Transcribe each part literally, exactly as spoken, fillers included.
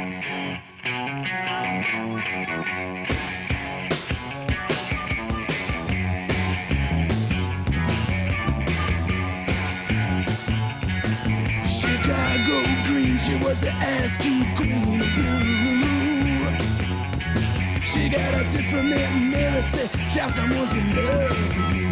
Chicago green, she was the ASCII queen of blue. She got a tip from it and never said, child, someone's in love with you.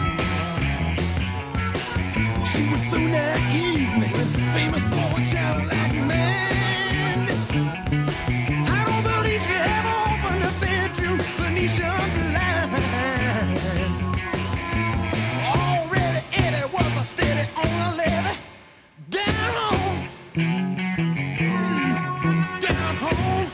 She was so naive, man, famous for a childlike man. I don't believe she ever opened a bedroom Venetian blinds. Already Eddie was a steady on a levee. Down home, down home.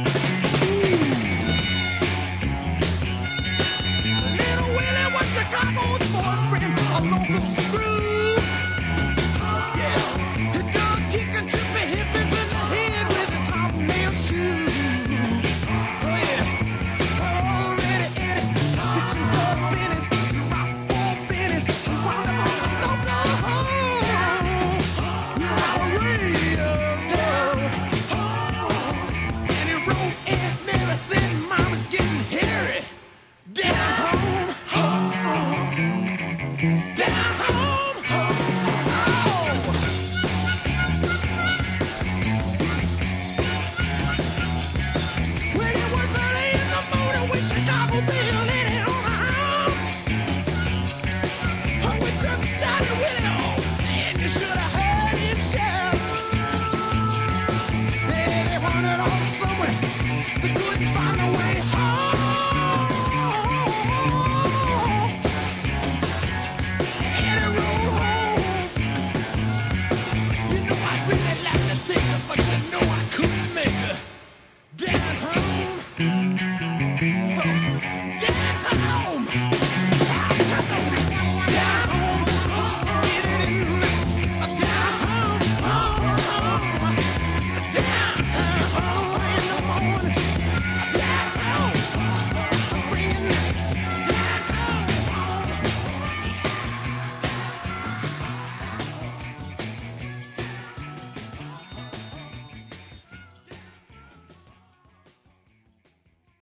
Little Willie was Chicago's boyfriend, a local screw. But you know